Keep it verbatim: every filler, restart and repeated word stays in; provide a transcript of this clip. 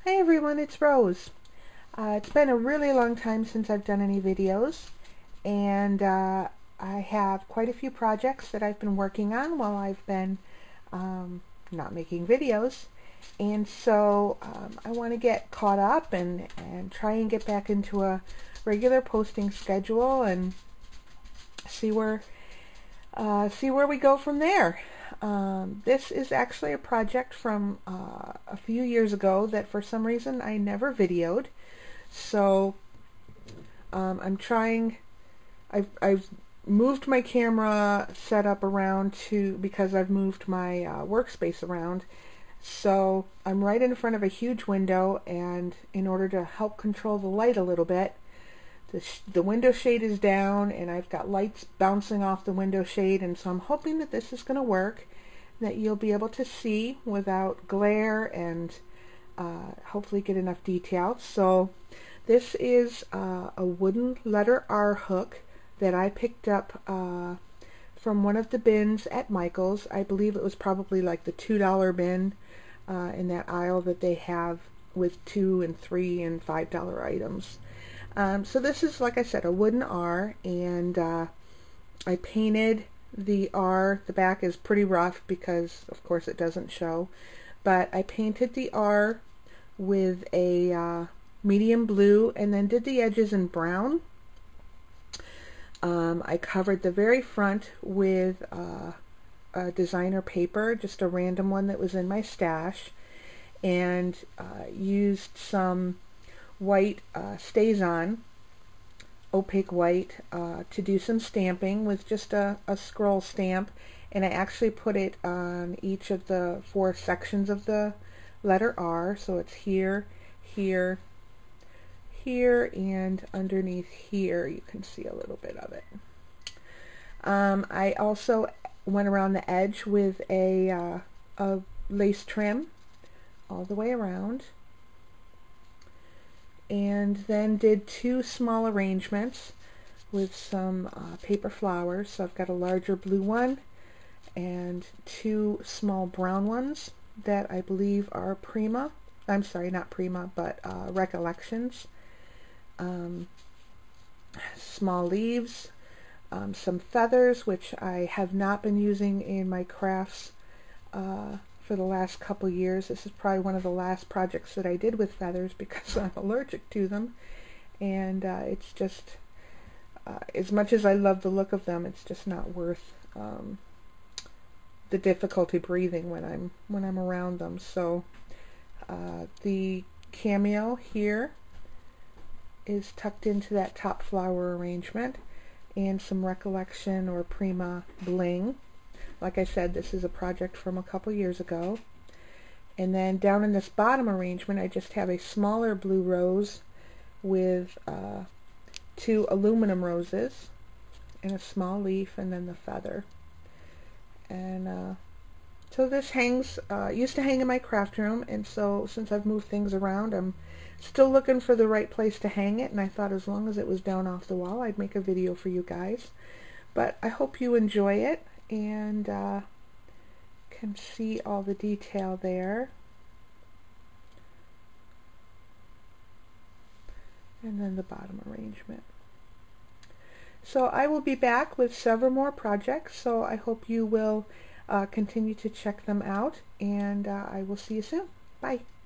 Hi everyone, it's Rose. Uh, it's been a really long time since I've done any videos, and uh, I have quite a few projects that I've been working on while I've been um, not making videos, and so um, I want to get caught up and, and try and get back into a regular posting schedule and see where uh, see where we go from there. Um, this is actually a project from uh, a few years ago that for some reason I never videoed. So um, I'm trying, I've, I've moved my camera setup around to, because I've moved my uh, workspace around. So I'm right in front of a huge window, and in order to help control the light a little bit, the, sh the window shade is down and I've got lights bouncing off the window shade, and so I'm hoping that this is going to work, that you'll be able to see without glare and uh, hopefully get enough detail. So this is uh, a wooden letter R hook that I picked up uh, from one of the bins at Michael's. I believe it was probably like the two dollar bin uh, in that aisle that they have with two and three and five dollar items. Um, so this is, like I said, a wooden R, and uh, I painted the R. The back is pretty rough because of course it doesn't show, but I painted the R with a uh, medium blue and then did the edges in brown. Um, I covered the very front with uh, a designer paper, just a random one that was in my stash, and uh, used some white uh, StazOn, opaque white, uh, to do some stamping with just a, a scroll stamp, and I actually put it on each of the four sections of the letter R, so it's here, here, here, and underneath here you can see a little bit of it. Um, I also went around the edge with a, uh, a lace trim all the way around, and then did two small arrangements with some uh, paper flowers. So I've got a larger blue one and two small brown ones that I believe are Prima. I'm sorry, not Prima, but uh, Recollections. Um, small leaves, um, some feathers, which I have not been using in my crafts uh, for the last couple years. This is probably one of the last projects that I did with feathers because I'm allergic to them, and uh, it's just, uh, as much as I love the look of them, it's just not worth um, the difficulty breathing when I'm when I'm around them. So uh, the cameo here is tucked into that top flower arrangement, and some Recollection or Prima bling. Like I said, this is a project from a couple years ago. And then down in this bottom arrangement, I just have a smaller blue rose with uh, two aluminum roses and a small leaf, and then the feather. And uh, so this hangs, uh, used to hang in my craft room, and so since I've moved things around, I'm still looking for the right place to hang it, and I thought as long as it was down off the wall, I'd make a video for you guys. But I hope you enjoy it, and uh, can see all the detail there. And then the bottom arrangement. So I will be back with several more projects, so I hope you will uh, continue to check them out, and uh, I will see you soon. Bye.